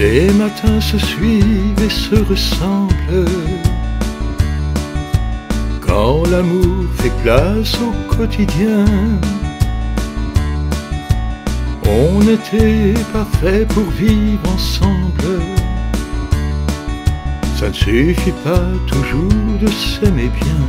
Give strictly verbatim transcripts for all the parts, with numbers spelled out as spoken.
Les matins se suivent et se ressemblent. Quand l'amour fait place au quotidien, on n'était pas fait pour vivre ensemble. Ça ne suffit pas toujours de s'aimer bien.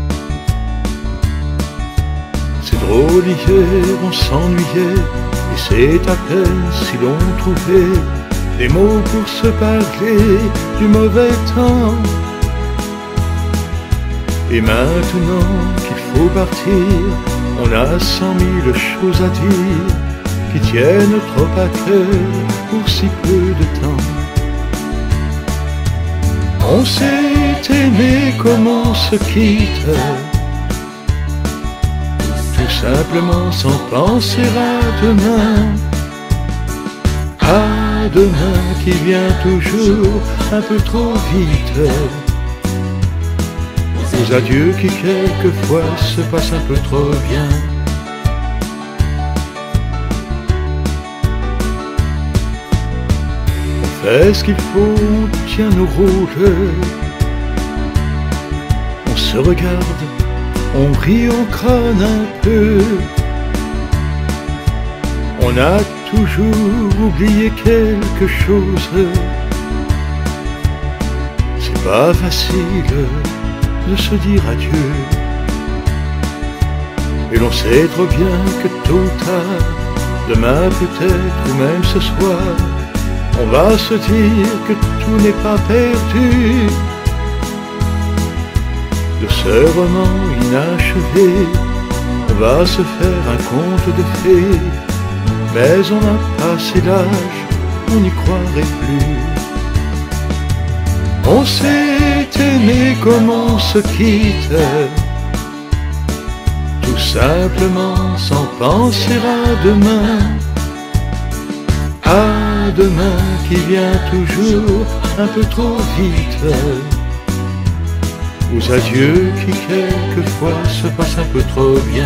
C'est drôle, hier on s'ennuyait, et c'est à peine si l'on trouvait des mots pour se parler du mauvais temps. Et maintenant qu'il faut partir, on a cent mille choses à dire qui tiennent trop à cœur pour si peu de temps. On s'est aimé comme on se quitte, tout simplement sans penser à demain. À demain qui vient toujours un peu trop vite. Aux adieux qui quelquefois se passent un peu trop bien. On fait ce qu'il faut, on tient nos rôles. On se regarde, on rit, on crâne un peu. On a toujours oublié quelque chose. C'est pas facile de se dire adieu. Et l'on sait trop bien que tôt ou tard, demain peut-être ou même ce soir, on va se dire que tout n'est pas perdu. De ce roman inachevé, on va se faire un conte de fées. Mais on a passé l'âge, on n'y croirait plus. On s'est aimé comme on se quitte, tout simplement sans penser à demain. À demain qui vient toujours un peu trop vite. Aux adieux qui quelquefois se passent un peu trop bien.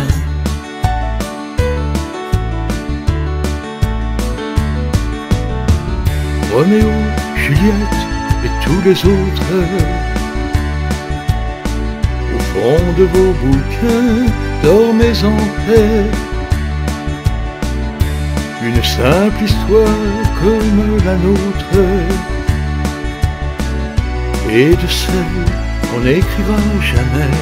Roméo, Juliette et tous les autres, au fond de vos bouquins, dormez en paix. Une simple histoire comme la nôtre, et de celle qu'on n'écrira jamais.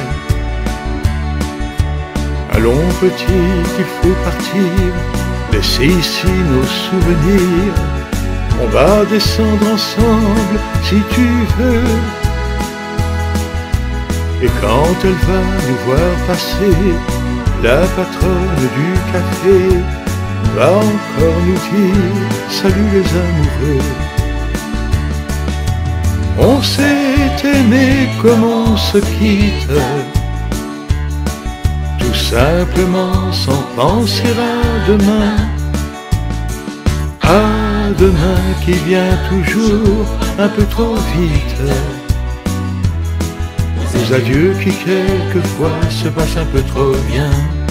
Allons petit, il faut partir, laissez ici nos souvenirs. On va descendre ensemble si tu veux. Et quand elle va nous voir passer, la patronne du café va encore nous dire salut les amoureux. On s'est aimé comme on se quitte, tout simplement sans penser à demain. À demain qui vient toujours un peu trop vite. Aux adieux qui quelquefois se passent un peu trop bien.